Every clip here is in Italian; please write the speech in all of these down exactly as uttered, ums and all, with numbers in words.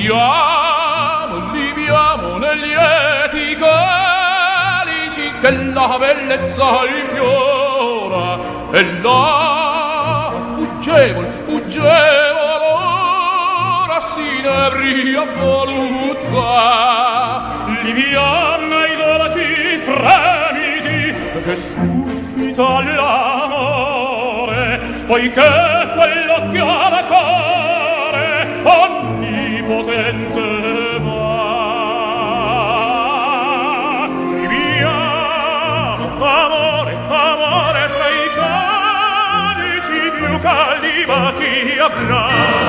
liviamo, liviamo negli eti calici che la bellezza infiora, e là, fuggevol, fuggevol, ora si ne bria voluzza. Liviam nei dolci fremiti che suscita l'amore, poiché quello chiama cuore onnipotente va. Liviamo, amore, amore, tra i calici più caldi bachi avrà.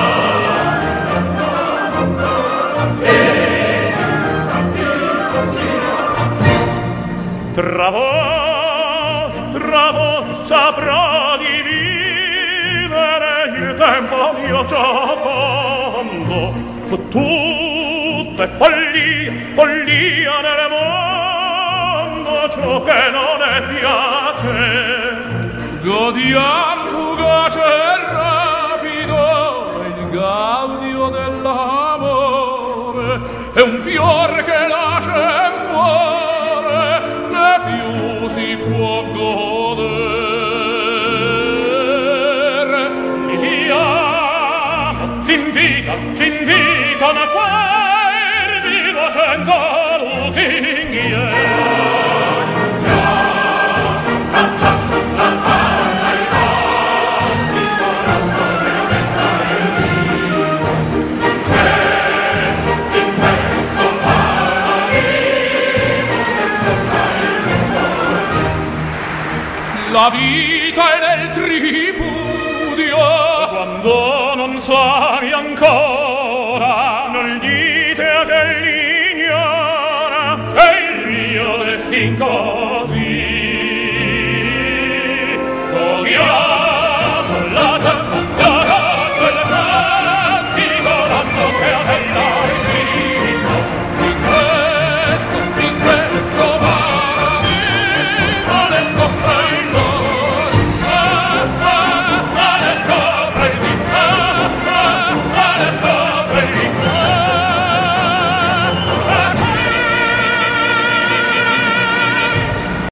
Tra voi, tra voi saprà di vivere il tempo mio giocondo. Tutto è follia, follia nel mondo, ciò che non è piace. Godiam fugace e rapido il gaudio dell'amore, è un fior che nasce e muore, né più si può godere. Viviamo, s'invita, s'invitano a farvi docendo lusinghiere. La vita è nel tripudio, quando non sami ancora, non dite a che l'ignora, è il mio destin.